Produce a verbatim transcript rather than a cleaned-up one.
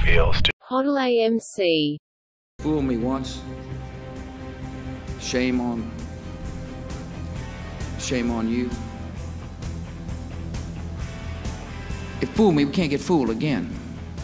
feels to Hoddle A M C. Fool me once, shame on, shame on you. If fool me, we can't get fooled again.